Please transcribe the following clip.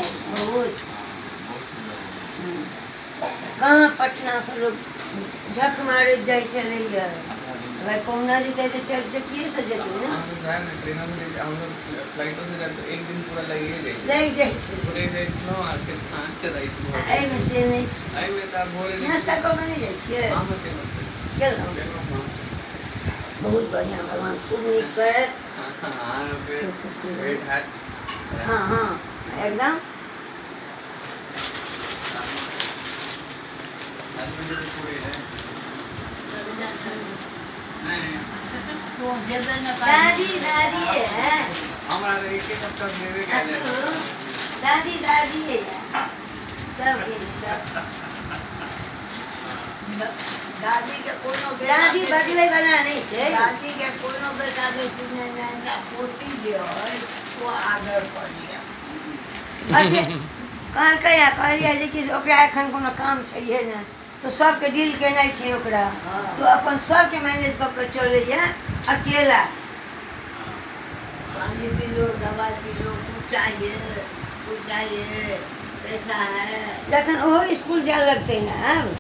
बहुत कहाँ पटना से लोग झक मारे जाए चले भाई कौना जीते तो चल चकिए से जेते ना ट्रेन में हम लोग फ्लाइटों से जाते एक दिन पूरा लगे लग जाए जाए पूरे जाए नो आज के साथ के राइट आई में से नहीं आई में ता बोले नाश्ता को नहीं जाए छे हां के चल बहुत बढ़िया भगवान खूब नीक करे हां वेट हैट हां हां एकदम दादी दादी है हमारा एक एक हफ्ता देवे का दादी दादी है सब दादी के कोनो दादी बदले वाला नहीं छे दादी के कोनो बेटा बेटी ने ना पोती जे है वो आदर कर लिया अच्छा कहन कहिया कहलिया जे कि ओकरा एखन कोनो काम छैहे ने तो सबके डील केनाइ छै ओकरा तो अपन सबके मैनेज क के चलैया अकेला पानी पी लो दवाई पी लो कुछ चाहिए पैसा है लेकिन ओहो स्कूल जाए लगते ना अब